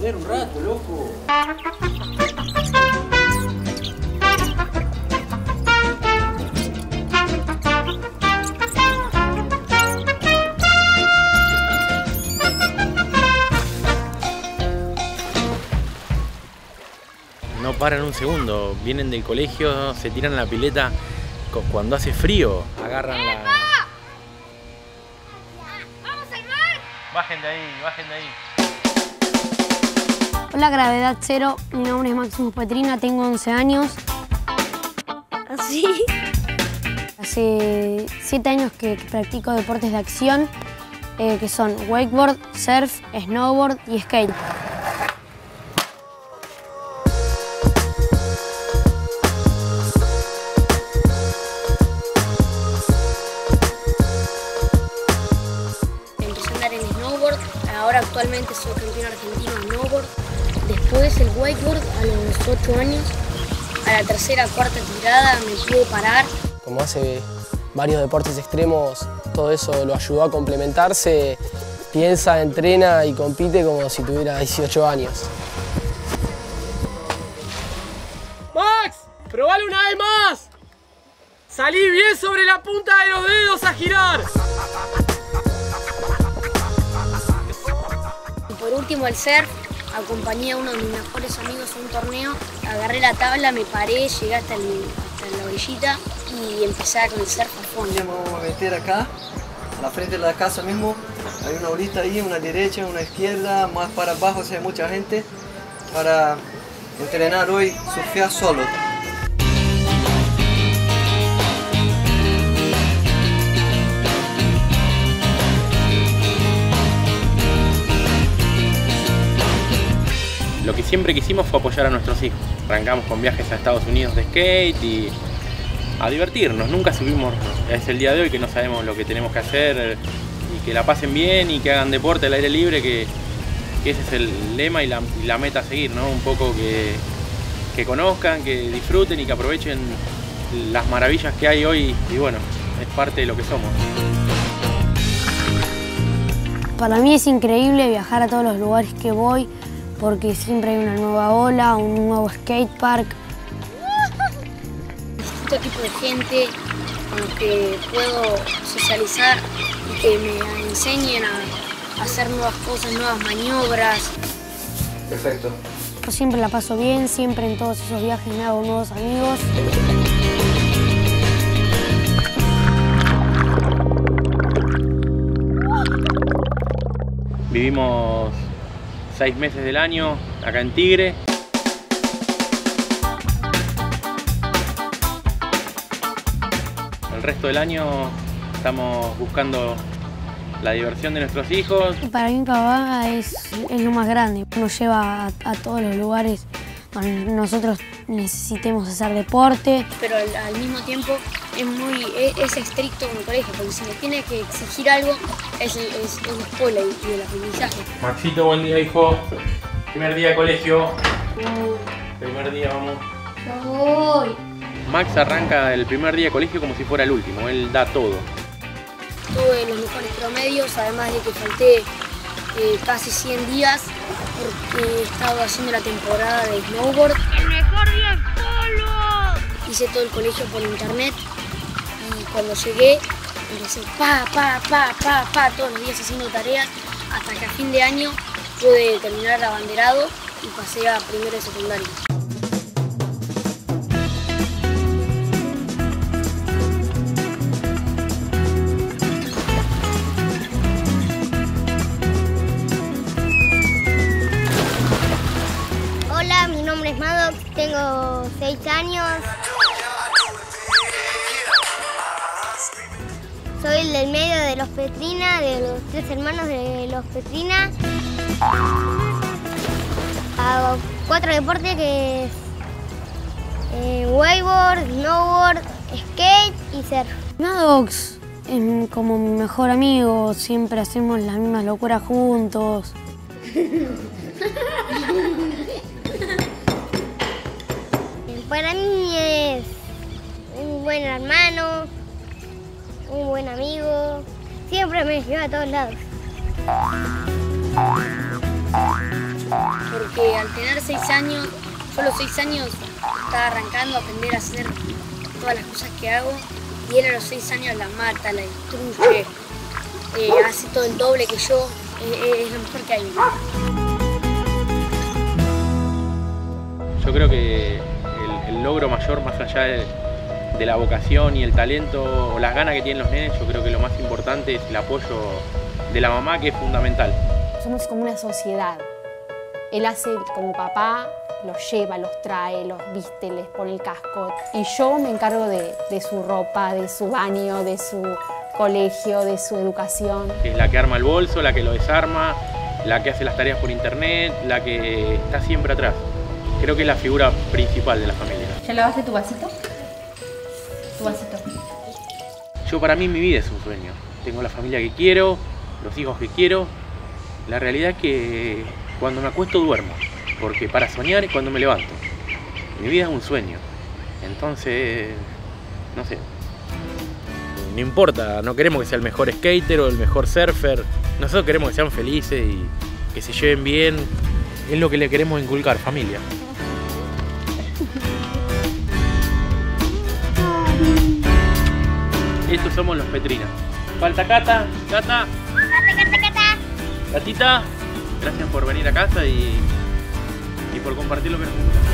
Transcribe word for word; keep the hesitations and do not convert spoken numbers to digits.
joder un rato, loco. No paran un segundo, vienen del colegio, se tiran a la pileta cuando hace frío, agarran la... ¡Vamos al mar! Bajen de ahí, bajen de ahí. Hola, Gravedad Cero, mi nombre es Maximus Petrina, tengo once años. ¿Así? Hace siete años que practico deportes de acción, eh, que son wakeboard, surf, snowboard y skate. Ahora actualmente soy campeón argentino de snowboard. Después el wakeboard a los ocho años. A la tercera, cuarta tirada me pude parar. Como hace varios deportes extremos, todo eso lo ayudó a complementarse. Piensa, entrena y compite como si tuviera dieciocho años. ¡Max! ¡Probalo una vez más! ¡Salí bien sobre la punta de los dedos a girar! Por último, el surf. Acompañé a uno de mis mejores amigos a un torneo. Agarré la tabla, me paré, llegué hasta, el, hasta la orillita y empecé con el surf a fondo. Vamos a meter acá, a la frente de la casa mismo. Hay una orilla ahí, una derecha, una izquierda, más para abajo, o sea, hay mucha gente. Para entrenar hoy, surfear solo. Lo que siempre quisimos fue apoyar a nuestros hijos. Arrancamos con viajes a Estados Unidos de skate y a divertirnos. Nunca subimos, es el día de hoy que no sabemos lo que tenemos que hacer y que la pasen bien y que hagan deporte al aire libre, que, que ese es el lema y la, y la meta a seguir, ¿no? Un poco que, que conozcan, que disfruten y que aprovechen las maravillas que hay hoy y bueno, es parte de lo que somos. Para mí es increíble viajar a todos los lugares que voy, porque siempre hay una nueva ola, un nuevo skatepark. Distinto tipo de gente con los que puedo socializar y que me enseñen a hacer nuevas cosas, nuevas maniobras. Perfecto. Yo siempre la paso bien, siempre en todos esos viajes me hago nuevos amigos. Vivimos seis meses del año acá en Tigre. El resto del año estamos buscando la diversión de nuestros hijos. Para mí papá es, es lo más grande, nos lleva a, a todos los lugares donde nosotros necesitemos hacer deporte. Pero al, al mismo tiempo es muy es, es estricto con el colegio, porque si me tiene que exigir algo es, es, es la escuela y, y el aprendizaje. Maxito, buen día, hijo. Primer día de colegio. Primer día, vamos. Yo voy. Max arranca el primer día de colegio como si fuera el último, él da todo. Tuve los mejores promedios, además de que falté eh, casi cien días porque he estado haciendo la temporada de snowboard. ¡El mejor día en polvo! Hice todo el colegio por internet y cuando llegué empecé pa, pa, pa, pa, pa, todos los días haciendo tareas hasta que a fin de año pude terminar abanderado y pasé a primero de secundaria. Hola, mi nombre es Maddox, tengo seis años. Soy el del medio de los Petrina, de los tres hermanos de los Petrina. Hago cuatro deportes que es eh, wakeboard, snowboard, skate y surf. Maddox es como mi mejor amigo, siempre hacemos las mismas locuras juntos. Para mí es un buen hermano, un buen amigo, siempre me lleva a todos lados. porque al tener seis años, solo seis años, estaba arrancando a aprender a hacer todas las cosas que hago, y él a los seis años la mata, la destruye, eh, hace todo el doble que yo, eh, es lo mejor que hay. Yo creo que el, el logro mayor, más allá de, de la vocación y el talento o las ganas que tienen los nenes, yo creo que lo más importante es el apoyo de la mamá, que es fundamental. Somos como una sociedad. Él hace como papá, los lleva, los trae, los viste, les pone el casco. Y yo me encargo de, de su ropa, de su baño, de su colegio, de su educación. Es la que arma el bolso, la que lo desarma, la que hace las tareas por internet, la que está siempre atrás. Creo que es la figura principal de la familia. ¿Ya lavaste tu vasito? Tu vasito. Yo, para mí, mi vida es un sueño. Tengo la familia que quiero, los hijos que quiero. La realidad es que cuando me acuesto duermo, porque para soñar es cuando me levanto. Mi vida es un sueño. Entonces, no sé. No importa, no queremos que sea el mejor skater o el mejor surfer. Nosotros queremos que sean felices y que se lleven bien. Es lo que le queremos inculcar, familia. Estos somos los Petrina. Falta Cata. Cata. Cata, cata, cata. Catita, gracias por venir a casa y, y por compartir lo que nos gusta.